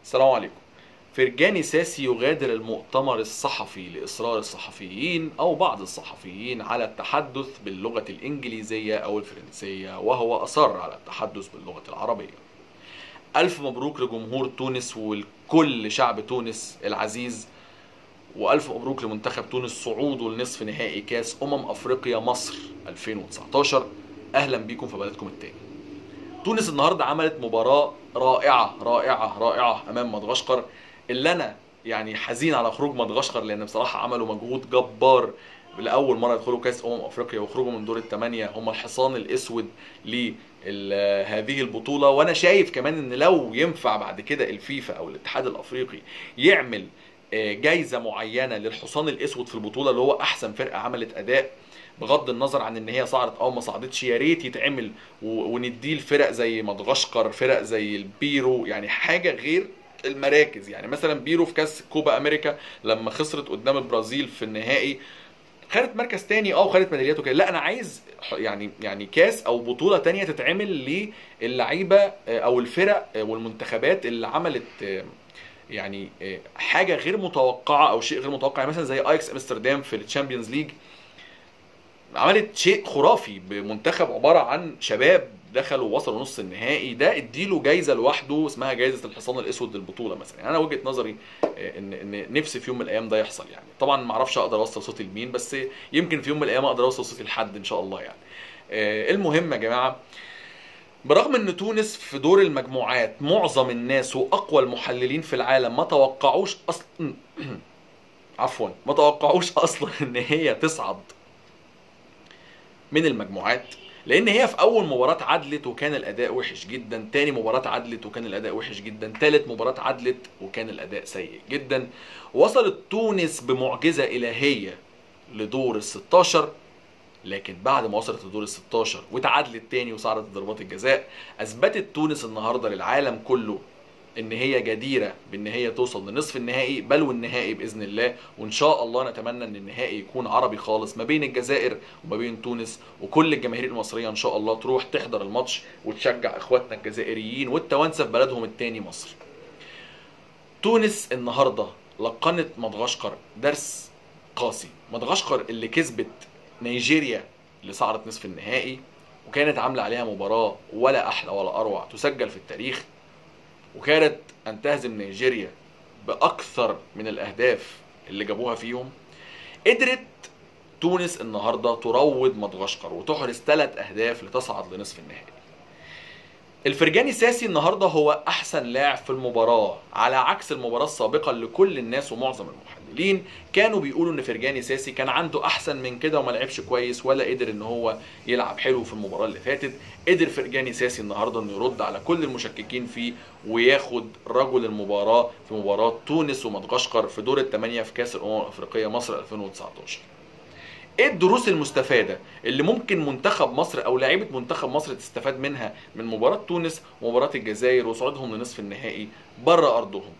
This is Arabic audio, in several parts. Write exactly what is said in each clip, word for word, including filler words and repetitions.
السلام عليكم. فرجاني ساسي يغادر المؤتمر الصحفي لإصرار الصحفيين أو بعض الصحفيين على التحدث باللغة الإنجليزية أو الفرنسية، وهو أصر على التحدث باللغة العربية. ألف مبروك لجمهور تونس ولكل شعب تونس العزيز، وألف مبروك لمنتخب تونس صعوده لنصف نهائي كأس أمم أفريقيا مصر ألفين وتسعتاشر. أهلا بيكم في بلدكم التاني. تونس النهارده عملت مباراة رائعة رائعة رائعة أمام مدغشقر، اللي أنا يعني حزين على خروج مدغشقر لأن بصراحة عملوا مجهود جبار لأول مرة يدخلوا كأس أمم أفريقيا ويخرجوا من دور الثمانية، هم الحصان الأسود لهذه البطولة. وأنا شايف كمان إن لو ينفع بعد كده الفيفا أو الاتحاد الأفريقي يعمل جايزة معينة للحصان الأسود في البطولة، اللي هو أحسن فرقة عملت أداء بغض النظر عن ان هي صعدت او ما صعدتش، يا ريت يتعمل ونديه لفرق زي مدغشقر، فرق زي البيرو، يعني حاجه غير المراكز. يعني مثلا بيرو في كاس كوبا امريكا لما خسرت قدام البرازيل في النهائي خدت مركز تاني اه وخدت ميداليات وكده. لا، انا عايز يعني يعني كاس او بطوله تانية تتعمل للعيبه او الفرق والمنتخبات اللي عملت يعني حاجه غير متوقعه او شيء غير متوقع، يعني مثلا زي اياكس امستردام في الشامبيونز ليج عملت شيء خرافي بمنتخب عباره عن شباب دخلوا ووصلوا نص النهائي. ده اديله جايزه لوحده اسمها جايزه الحصان الاسود للبطوله مثلا. يعني انا وجهه نظري ان ان نفسي في يوم من الايام ده يحصل. يعني طبعا ما اعرفش اقدر اوصل صوتي لمين، بس يمكن في يوم من الايام اقدر اوصل صوتي لحد ان شاء الله. يعني المهم يا جماعه، برغم ان تونس في دور المجموعات معظم الناس واقوى المحللين في العالم ما توقعوش اصلا عفوا ما توقعوش اصلا ان هي تصعد من المجموعات، لان هي في اول مباراة عدلت وكان الاداء وحش جدا، تاني مباراة عدلت وكان الاداء وحش جدا، تالت مباراة عدلت وكان الاداء سيء جدا. وصلت تونس بمعجزة الهية لدور ال ستاشر، لكن بعد ما وصلت لدور ال ستاشر وتعادلت تاني وصعدت ضربات الجزاء، اثبتت تونس النهارده للعالم كله ان هي جديره بان هي توصل لنصف النهائي بل والنهائي باذن الله. وان شاء الله نتمنى ان النهائي يكون عربي خالص ما بين الجزائر وما بين تونس، وكل الجماهير المصريه ان شاء الله تروح تحضر الماتش وتشجع اخواتنا الجزائريين والتوانسه في بلدهم التاني مصر. تونس النهارده لقنت مدغشقر درس قاسي. مدغشقر اللي كسبت نيجيريا اللي صعدت نصف النهائي وكانت عامله عليها مباراه ولا احلى ولا اروع تسجل في التاريخ، وكانت ان تهزم نيجيريا باكثر من الاهداف اللي جابوها فيهم، قدرت تونس النهارده تروض مدغشقر وتحرز ثلاث اهداف لتصعد لنصف النهائي. الفرجاني ساسي النهارده هو احسن لاعب في المباراه، على عكس المباراه السابقه اللي كل الناس ومعظم المحللين كانوا بيقولوا ان فرجاني ساسي كان عنده احسن من كده وما لعبش كويس ولا قدر ان هو يلعب حلو في المباراه اللي فاتت. قدر فرجاني ساسي النهارده انه يرد على كل المشككين فيه وياخد رجل المباراه في مباراه تونس ومدغشقر في دور الثمانيه في كاس الامم الافريقيه مصر ألفين وتسعتاشر. ايه الدروس المستفاده اللي ممكن منتخب مصر او لاعيبه منتخب مصر تستفاد منها من مباراه تونس ومباراه الجزائر وصعودهم لنصف النهائي بره ارضهم؟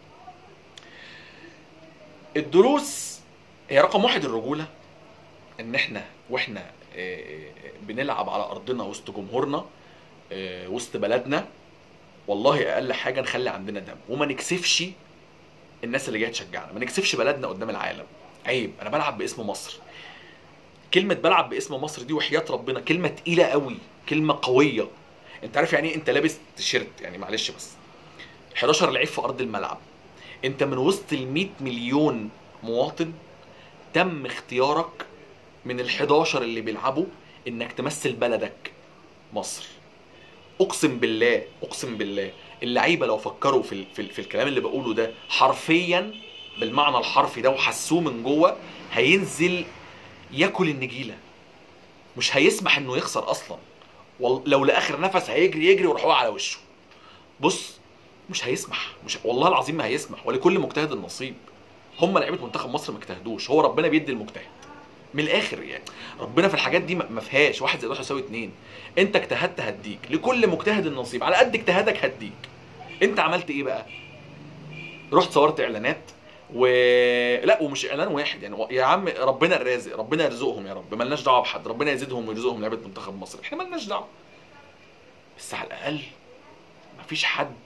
الدروس هي رقم واحد الرجوله، ان احنا واحنا بنلعب على ارضنا وسط جمهورنا وسط بلدنا، والله اقل حاجه نخلي عندنا دم وما نكسفش الناس اللي جايه تشجعنا، ما نكسفش بلدنا قدام العالم. عيب، انا بلعب باسم مصر. كلمة بلعب باسم مصر دي وحياة ربنا كلمة تقيلة قوي، كلمة قوية. انت عارف يعني ايه انت لابس تيشيرت؟ يعني معلش بس حداشر لعيب في ارض الملعب، انت من وسط ال مية مليون مواطن تم اختيارك من ال حداشر اللي بيلعبوا انك تمثل بلدك مصر. اقسم بالله اقسم بالله اللعيبة لو فكروا في, في, في الكلام اللي بقوله ده حرفيا بالمعنى الحرفي ده وحسوه من جوه، هينزل ياكل النجيله، مش هيسمح انه يخسر اصلا. لو لاخر نفس هيجري يجري ويروح على وشه. بص، مش هيسمح، مش والله العظيم ما هيسمح. ولكل مجتهد النصيب. هم لعيبه منتخب مصر ما اجتهدوش، هو ربنا بيدي المجتهد من الاخر. يعني ربنا في الحاجات دي ما فيهاش واحد زائد واحد يساوي اتنين. انت اجتهدت هديك، لكل مجتهد النصيب، على قد اجتهادك هديك. انت عملت ايه بقى؟ رحت صورت اعلانات و لا، ومش اعلان واحد يعني. يا عم ربنا الرازق، ربنا يرزقهم يا رب، ملناش دعوه بحد، ربنا يزيدهم ويرزقهم لعيبه منتخب مصر، احنا ملناش دعوه. بس على الاقل مفيش حد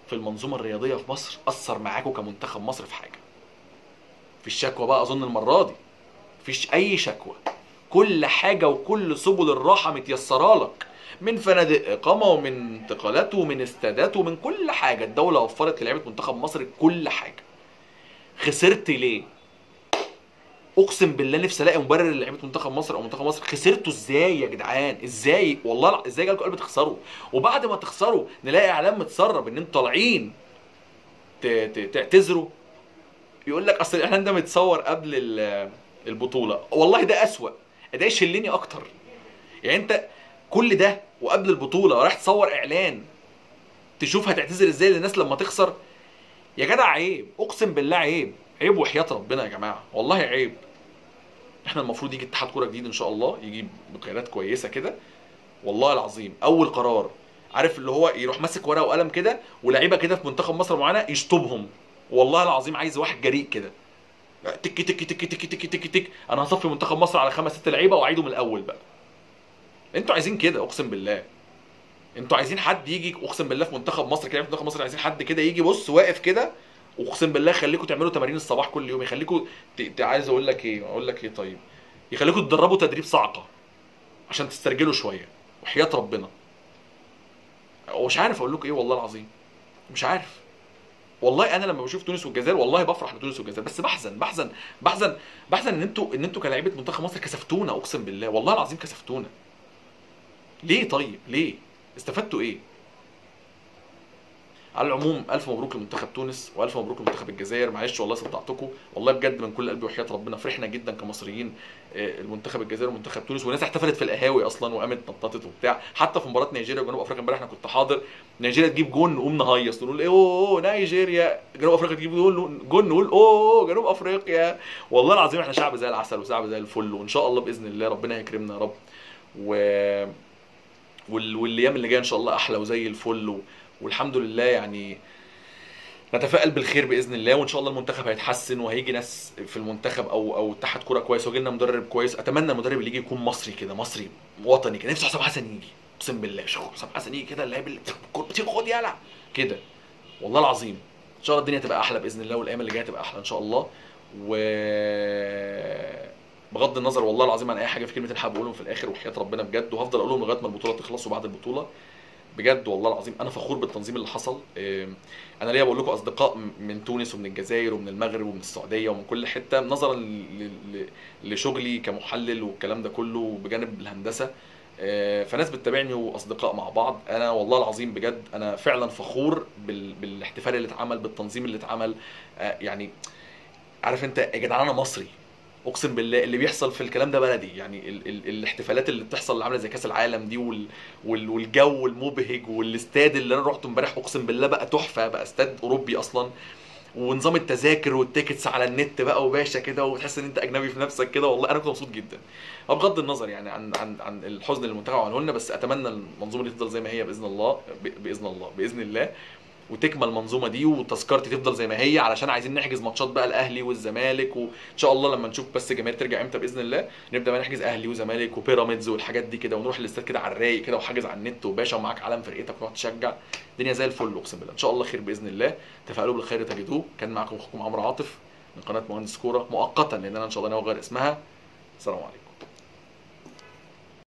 في المنظومه الرياضيه في مصر اثر معاكم كمنتخب مصر في حاجه؟ في الشكوى بقى اظن المره دي مفيش اي شكوى، كل حاجه وكل سبل الراحه متيسره لك، من فنادق اقامه ومن انتقالات ومن استادات ومن كل حاجه. الدوله وفرت للعيبه منتخب مصر كل حاجه. خسرت ليه؟ اقسم بالله نفسي الاقي مبرر للعيبه منتخب مصر او منتخب مصر. خسرتوا ازاي يا جدعان؟ ازاي والله ازاي جالكم قلب تخسروا؟ وبعد ما تخسروا نلاقي اعلام متسرب ان انتوا طالعين تعتذروا، يقول لك اصل الاعلان ده متصور قبل البطوله. والله ده اسوأ، ده يشلني اكتر. يعني انت كل ده وقبل البطوله رايح تصور اعلان تشوف هتعتذر ازاي للناس لما تخسر؟ يا جدع عيب، اقسم بالله عيب، عيب وحياة ربنا يا جماعه، والله عيب. احنا المفروض يجي اتحاد كوره جديد ان شاء الله، يجي بقيادات كويسه كده، والله العظيم اول قرار عارف اللي هو يروح ماسك ورقه وقلم كده ولاعيبه كده في منتخب مصر معانا يشطبهم. والله العظيم عايز واحد جريء كده، تك تك تك تك تك تك تك انا هصفي منتخب مصر على خمس ست لعيبه واعيده من الاول بقى. انتوا عايزين كده اقسم بالله، انتوا عايزين حد يجي اقسم بالله في منتخب مصر كده، في منتخب مصر عايزين حد كده يجي بص واقف كده، اقسم بالله يخليكم تعملوا تمارين الصباح كل يوم، يخليكم ت... عايز اقول لك ايه اقول لك ايه طيب يخليكم تدربوا تدريب صعقه عشان تسترجلوا شويه وحياه ربنا. ومش عارف اقول لكم ايه والله العظيم، مش عارف والله. انا لما بشوف تونس والجزائر والله بفرح لتونس والجزائر، بس بحزن بحزن بحزن بحزن ان انتوا ان انتوا كلاعيبه منتخب مصر كسفتونا، اقسم بالله والله العظيم كسفتونا. ليه طيب؟ ليه؟ استفدتوا ايه؟ على العموم الف مبروك لمنتخب تونس والف مبروك لمنتخب الجزائر. معلش والله صدعتكم، والله بجد من كل قلبي وحياه ربنا فرحنا جدا كمصريين المنتخب الجزائر ومنتخب تونس، وناس احتفلت في القهاوي اصلا وقامت نططت وبتاع. حتى في مباراه نيجيريا وجنوب افريقيا امبارح انا كنت حاضر، نيجيريا تجيب جون نقوم نهيص نقول ايه اوه نيجيريا، جنوب افريقيا تجيب جون نقول اوه جنوب افريقيا. والله العظيم احنا شعب زي العسل وشعب زي الفل، وان شاء الله باذن الله ربنا هيكرمنا يا رب، و والايام اللي جايه ان شاء الله احلى وزي الفل، و... والحمد لله يعني نتفائل بالخير باذن الله. وان شاء الله المنتخب هيتحسن وهيجي ناس في المنتخب او او اتحاد كوره كويس ويجي لنا مدرب كويس. اتمنى المدرب اللي يجي يكون مصري كده، مصري وطني كده. نفسي حسام حسن يجي اقسم بالله، شوف حسام حسن يجي كده اللعيب اللي خد يلا كده، والله العظيم ان شاء الله الدنيا تبقى احلى باذن الله، والايام اللي جايه تبقى احلى ان شاء الله. و بغض النظر والله العظيم عن اي حاجه في كلمتين حابب اقولهم في الاخر وحياه ربنا بجد، وهفضل اقولهم لغايه ما البطوله تخلص وبعد البطوله بجد والله العظيم انا فخور بالتنظيم اللي حصل. انا ليا بقول لكم اصدقاء من تونس ومن الجزائر ومن المغرب ومن السعوديه ومن كل حته، نظرا لشغلي كمحلل والكلام ده كله بجانب الهندسه، فناس بتتابعني واصدقاء مع بعض. انا والله العظيم بجد انا فعلا فخور بالاحتفال اللي اتعمل، بالتنظيم اللي اتعمل. يعني عارف انت يا جدعان انا مصري اقسم بالله، اللي بيحصل في الكلام ده بلدي. يعني ال ال الاحتفالات اللي بتحصل اللي عامله زي كاس العالم دي وال وال والجو المبهج، والاستاد اللي انا رحته امبارح اقسم بالله بقى تحفه، بقى استاد اوروبي اصلا، ونظام التذاكر والتيكتس على النت بقى وباشا كده، وتحس ان انت اجنبي في نفسك كده. والله انا كنت مبسوط جدا بغض النظر يعني عن عن عن الحزن اللي المنتخب عمله لنا، بس اتمنى المنظومه دي تفضل زي ما هي باذن الله، باذن الله باذن الله، وتكمل المنظومه دي وتذكرتي تفضل زي ما هي، علشان عايزين نحجز ماتشات بقى الاهلي والزمالك، وان شاء الله لما نشوف بس الجماهير ترجع امتى باذن الله نبدا بقى نحجز اهلي وزمالك وبيراميدز والحاجات دي كده، ونروح الاستاد كده على الرايق كده وحاجز على النت وباشا ومعاك علم فرقتك وتروح تشجع. الدنيا زي الفل اقسم بالله، ان شاء الله خير باذن الله. تفائلوا بالخير تجدوه. كان معاكم اخوكم عمرو عاطف من قناه مهندس كوره مؤقتا، لان انا ان شاء الله ناوي اغير اسمها. السلام عليكم.